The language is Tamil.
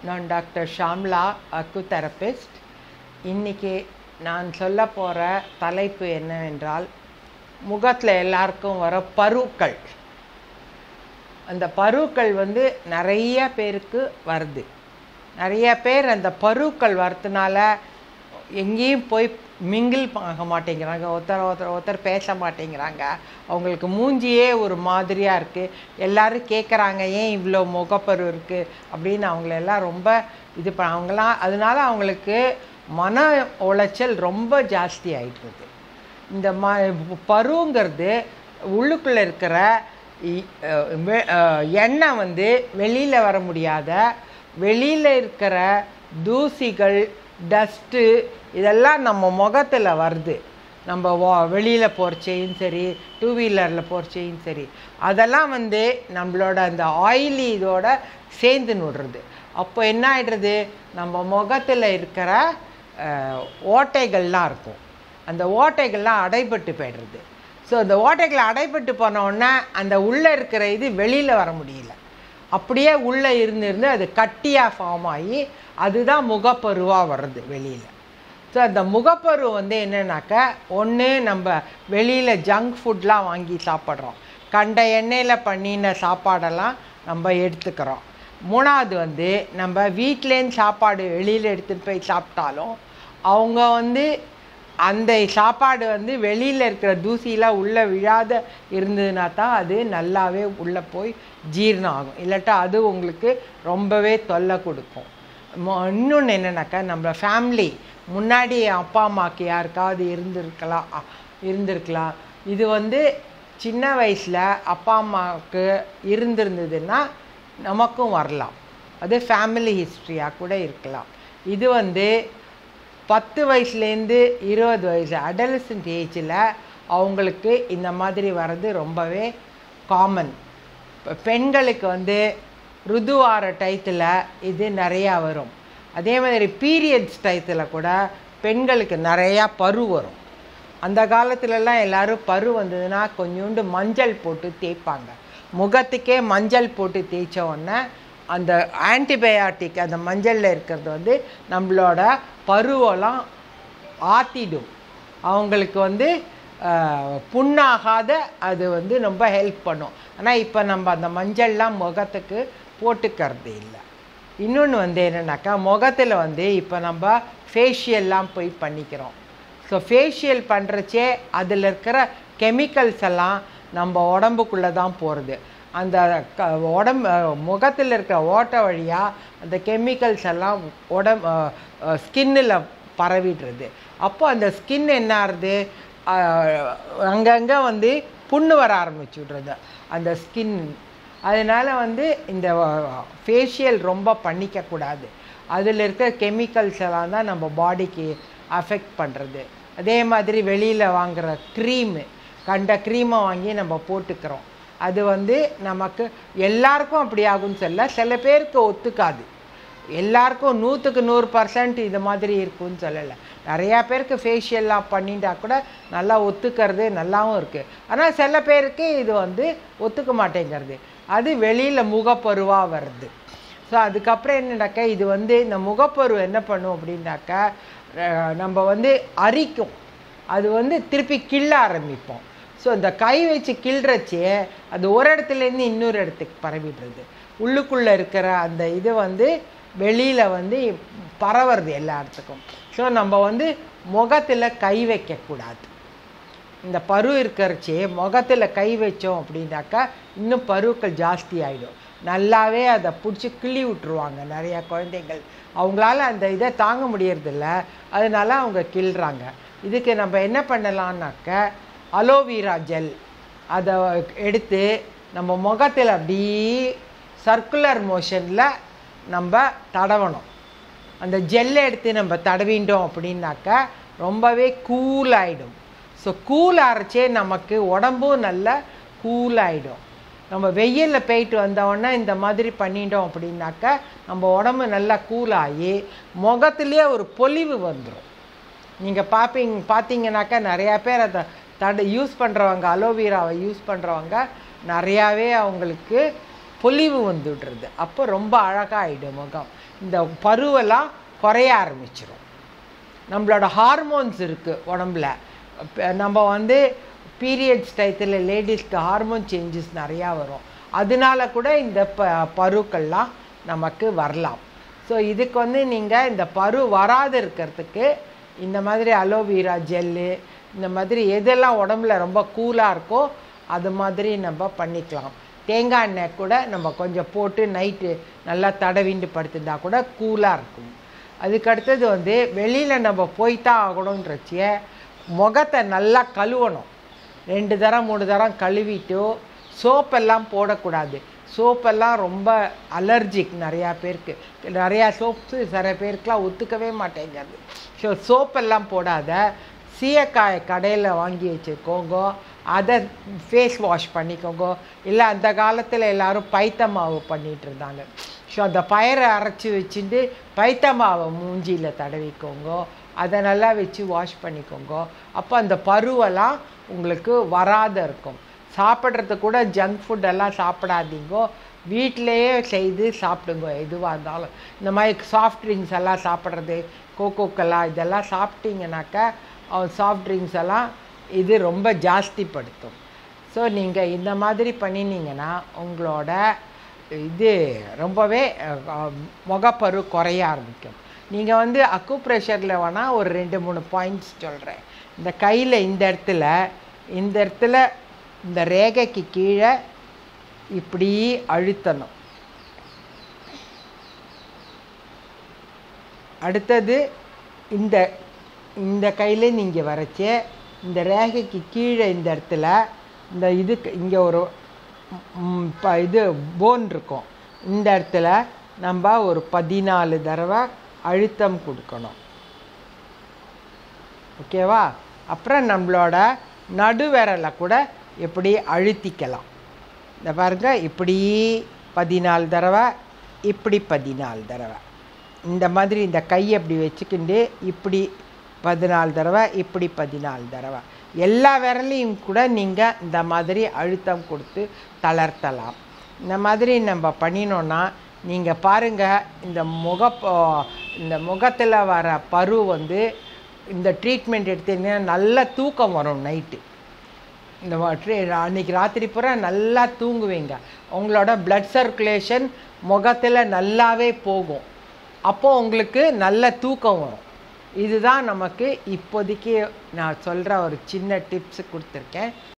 நான் டாக்டர் ஷாம்லா, அக்குதெரபிஸ்ட். இன்றைக்கி நான் சொல்ல போகிற தலைப்பு என்னவென்றால், முகத்தில் எல்லாருக்கும் வர பருக்கள். அந்த பருக்கள் நிறைய பேருக்கு வருது. நிறைய பேர் அந்த பருக்கள் வரதுனால எங்கேயும் போய் மிங்கிள் ஆக மாட்டேங்கிறாங்க, ஒருத்தர் பேச மாட்டேங்கிறாங்க. அவங்களுக்கு மூஞ்சியே ஒரு மாதிரியாக இருக்குது. எல்லோரும் கேட்குறாங்க, ஏன் இவ்வளோ முகப்பரு இருக்குது அப்படின்னு. அவங்களெல்லாம் ரொம்ப அவங்களாம் அதனால அவங்களுக்கு மன உளைச்சல் ரொம்ப ஜாஸ்தி ஆகிடுது. இந்த பருங்கிறது உள்ளுக்குள்ளே இருக்கிற எண்ணெய் வெளியில் வர முடியாத, வெளியில் இருக்கிற தூசிகள், டஸ்ட்டு இதெல்லாம் நம்ம முகத்தில் வருது. நம்ம வெளியில் போகிறச்சையும் சரி, டூ வீலரில் போகிறச்சையும் சரி, அதெல்லாம் நம்மளோட அந்த ஆயிலி இதோட சேர்ந்து நுடுறது. அப்போ என்ன ஆகிடுறது, நம்ம முகத்தில் இருக்கிற ஓட்டைகள்லாம் இருக்கும், அந்த ஓட்டைகள்லாம் அடைபட்டு போய்டுறது. ஸோ அந்த ஓட்டைகள் அடைபட்டு போனோடனே அந்த உள்ளே இருக்கிற இது வெளியில் வர முடியல. அப்படியே உள்ளே இருந்து அது கட்டியாக ஃபார்ம் ஆகி அதுதான் முகப்பருவாக வர்றது வெளியில். ஸோ அந்த முகப்பரு என்னன்னாக்கா, ஒன்று நம்ம வெளியில் ஜங்க் ஃபுட்லாம் வாங்கி சாப்பிட்றோம், கண்ட எண்ணெயில் பண்ணின சாப்பாடெல்லாம் நம்ம எடுத்துக்கிறோம். மூணாவது நம்ம வீட்டிலேருந்து சாப்பாடு வெளியில் எடுத்துகிட்டு போய் சாப்பிட்டாலும் அவங்க அந்த சாப்பாடு வெளியில் இருக்கிற தூசிலாம் உள்ளே விழாத இருந்ததுன்னா தான் அது நல்லாவே உள்ளே போய் ஜீரணம் ஆகும். இல்லாட்டா அது உங்களுக்கு ரொம்பவே தொல்லை கொடுக்கும். இன்னொன்று என்னன்னாக்கா, நம்ம ஃபேமிலி முன்னாடி அப்பா அம்மாவுக்கு யாருக்காவது இருந்திருக்கலாம். இது சின்ன வயசில் அப்பா அம்மாவுக்கு இருந்திருந்ததுன்னா நமக்கும் வரலாம். அது ஃபேமிலி ஹிஸ்ட்ரியாக கூட இருக்கலாம். இது 10 வயசுலேருந்து 20 வயசு அடலசன்ட் ஏஜில் அவங்களுக்கு இந்த மாதிரி வர்றது ரொம்பவே காமன். இப்போ பெண்களுக்கு ருதுவார டயத்தில் இது நிறையா வரும். அதே மாதிரி பீரியட்ஸ் டயத்தில் கூட பெண்களுக்கு நிறையா பரு வரும். அந்த காலத்துலலாம் எல்லோரும் பரு வந்ததுன்னா கொஞ்சோண்டு மஞ்சள் போட்டு தேய்ப்பாங்க. முகத்துக்கே மஞ்சள் போட்டு தேய்ச்ச உடனே அந்த ஆன்டிபயாட்டிக் அந்த மஞ்சளில் இருக்கிறது நம்மளோட பருவெல்லாம் ஆற்றிடும். அவங்களுக்கு புண்ணாகாத அது ரொம்ப ஹெல்ப் பண்ணும். ஆனால் இப்போ நம்ம அந்த மஞ்சள்லாம் முகத்துக்கு போட்டுக்கிறது இல்லை. இன்னொன்று என்னென்னாக்கா, முகத்தில் இப்போ நம்ம ஃபேஷியல்லாம் போய் பண்ணிக்கிறோம். ஸோ ஃபேஷியல் பண்ணுறச்சே அதில் இருக்கிற கெமிக்கல்ஸ் எல்லாம் நம்ம உடம்புக்குள்ளே தான் போகிறது. அந்த முகத்தில் இருக்கிற ஓட்டை வழியாக அந்த கெமிக்கல்ஸ் எல்லாம் ஸ்கின்னில் பரவிடுறது. அப்போ அந்த ஸ்கின் என்ன ஆகுது, அங்கங்கே புண்ணு வர ஆரம்பிச்சுடுறது அந்த ஸ்கின். அதனால் இந்த ஃபேஷியல் ரொம்ப பண்ணிக்கக்கூடாது. அதில் இருக்கிற கெமிக்கல்ஸ் எல்லாம் தான் நம்ம பாடிக்கு அஃபெக்ட் பண்ணுறது. அதே மாதிரி வெளியில் வாங்குகிற க்ரீமு, கண்ட க்ரீமை வாங்கி நம்ம போட்டுக்கிறோம். அது நமக்கு எல்லாருக்கும் அப்படி ஆகும்னு சொல்ல, சில பேருக்கு ஒத்துக்காது. எல்லாருக்கும் 100க்கு 100% இது மாதிரி இருக்குன்னு சொல்லலை. நிறையா பேருக்கு ஃபேஷியல்லாம் பண்ணிட்டா கூட நல்லா ஒத்துக்கிறது நல்லாவும் இருக்குது. ஆனால் சில பேருக்கு இது ஒத்துக்க மாட்டேங்கிறது. அது வெளியில் முகப்பருவாக வருது. ஸோ அதுக்கப்புறம் என்னன்னாக்கா, இது இந்த முகப்பரு என்ன பண்ணும் அப்படின்னாக்கா, நம்ம அரிக்கும். அது திருப்பி கிள்ள ஆரம்பிப்போம். ஸோ இந்த கை வச்சு கிள்றச்சே அது ஒரு இடத்துலேருந்து இன்னொரு இடத்துக்கு பரவிடுறது. உள்ளுக்குள்ளே இருக்கிற அந்த இது வெளியில் பரவுறது எல்லா இடத்துக்கும். ஸோ நம்ம முகத்தில் கை வைக்கக்கூடாது. இந்த பரு இருக்கிறச்சே முகத்தில் கை வச்சோம் அப்படின்னாக்கா இன்னும் பருக்கள் ஜாஸ்தி ஆகிடும். நல்லாவே அதை பிடிச்சி கிள்ளி விட்டுருவாங்க நிறையா குழந்தைகள். அவங்களால அந்த இதை தாங்க முடியறதில்ல, அதனால அவங்க கிள்றாங்க. இதுக்கு நம்ம என்ன பண்ணலான்னாக்க, அலோவேரா ஜெல் அதை எடுத்து நம்ம முகத்தில் அப்படி சர்க்குலர் மோஷனில் நம்ம தடவணும். அந்த ஜெல்லை எடுத்து நம்ம தடவிட்டோம் அப்படின்னாக்கா ரொம்பவே கூல் ஆகிடும். ஸோ கூல் ஆகிறச்சே நமக்கு உடம்பும் நல்லா கூல் ஆகிடும். நம்ம வெயிலில் போயிட்டு வந்தோடனே இந்த மாதிரி பண்ணிட்டோம் அப்படின்னாக்கா நம்ம உடம்பு நல்லா கூலாகி முகத்துலேயே ஒரு பொலிவு வந்துடும். நீங்கள் பார்த்தீங்கன்னாக்கா நிறையா பேர் அதை யூஸ் பண்ணுறவங்க, அலோவேராவை யூஸ் பண்ணுறவங்க நிறையாவே அவங்களுக்கு பொலிவு வந்துடுறது. அப்போ ரொம்ப அழகாகிடும் முகம். இந்த பருவெல்லாம் குறைய ஆரம்பிச்சிடும். நம்மளோட ஹார்மோன்ஸ் இருக்குது உடம்புல. நம்ம வந்து பீரியட்ஸ் டயத்தில் லேடிஸ்க்கு ஹார்மோன் சேஞ்சஸ் நிறையா வரும். அதனால கூட இந்த பருக்கள்லாம் நமக்கு வரலாம். ஸோ இதுக்கு வந்து நீங்கள் இந்த பரு வராது இருக்கிறதுக்கு இந்த மாதிரி அலோவேரா ஜெல்லு, இந்த மாதிரி எதெல்லாம் உடம்புல ரொம்ப கூலாக இருக்கோ அது மாதிரி நம்ம பண்ணிக்கலாம். தேங்காய் எண்ணெய் கூட நம்ம கொஞ்சம் போட்டு நைட்டு நல்லா தடவிண்டு படுத்துட்டா கூட கூலாக இருக்கும். அதுக்கடுத்தது வந்து வெளியில் நம்ம போய்தான் ஆகணுன்றச்சிய முகத்தை நல்லா கழுவணும். 2 தரம் 3 தரம் கழுவிட்டு சோப்பெல்லாம் போடக்கூடாது. சோப்பெல்லாம் ரொம்ப அலர்ஜிக் நிறையா பேருக்கு. நிறையா சோப்ஸு சில பேருக்குலாம் ஒத்துக்கவே மாட்டேங்கிறது. ஸோ சோப்பெல்லாம் போடாத சீயக்காயை கடையில் வாங்கி வச்சுக்கோங்க, அதை ஃபேஸ் வாஷ் பண்ணிக்கோங்க. இல்லை அந்த காலத்தில் எல்லோரும் பைத்த மாவு பண்ணிகிட்டு இருந்தாங்க. ஸோ அந்த பயிரை அரைச்சி வச்சுட்டு பைத்த மாவை மூஞ்சியில் தடவிக்கோங்க, அதை நல்லா வச்சு வாஷ் பண்ணிக்கோங்க. அப்போ அந்த பருவெல்லாம் உங்களுக்கு வராத இருக்கும். சாப்பிட்றது கூட ஜங்க் ஃபுட்டெல்லாம் சாப்பிடாதீங்கோ, வீட்டிலையே செய்து சாப்பிடுங்க. எதுவாக இருந்தாலும் இந்த மாதிரி சாஃப்ட் ட்ரிங்க்ஸ் எல்லாம் சாப்பிட்றது, கோகோக்கெல்லாம் இதெல்லாம் சாப்பிட்டீங்கன்னாக்கா சாஃப்ட் ட்ரிங்க்ஸ் எல்லாம் இது ரொம்ப ஜாஸ்திப்படுத்தும். ஸோ நீங்கள் இந்த மாதிரி பண்ணினீங்கன்னா உங்களோட இது ரொம்பவே முகப்பரு குறைய ஆரம்பிக்கும். நீங்கள் வந்து அக்குப்ரெஷரில் வேணால் ஒரு 2-3 பாயிண்ட்ஸ் சொல்கிறேன். இந்த கையில் இந்த இடத்துல இந்த ரேகைக்கு கீழே இப்படி அழுத்தணும். அடுத்தது இந்த கையில் நீங்கள் வரைச்ச இந்த ரேகைக்கு கீழே இந்த இடத்துல இந்த இதுக்கு இங்கே ஒரு இது போன் இருக்கும். இந்த இடத்துல நம்ம ஒரு 14 தடவை அழுத்தம் கொடுக்கணும். ஓகேவா? அப்புறம் நம்மளோட நடுவிரலை கூட எப்படி அழுத்திக்கலாம். இந்த பாருங்க, இப்படி 14 தடவை, இப்படி 14 தடவை. இந்த மாதிரி இந்த கையை இப்படி வச்சுக்கிண்டு இப்படி 14 தடவை, இப்படி 14 தடவை. எல்லா விரலையும் கூட நீங்கள் இந்த மாதிரி அழுத்தம் கொடுத்து தளர்த்தலாம். இந்த மாதிரி நம்ம பண்ணினோன்னா நீங்கள் பாருங்கள், இந்த முகத்தில் வர பரு வந்து இந்த ட்ரீட்மெண்ட் எடுத்தீங்கன்னா நல்ல தூக்கம் வரும். நைட்டு இந்த அன்றைக்கி ராத்திரி பூரா நல்லா தூங்குவீங்க. உங்களோட பிளட் சர்க்குலேஷன் முகத்தில் நல்லாவே போகும். அப்போது உங்களுக்கு நல்ல தூக்கம் வரும். இதுதான் நமக்கு இப்போதைக்கு நான் சொல்கிற ஒரு சின்ன டிப்ஸ் கொடுத்துருக்கேன்.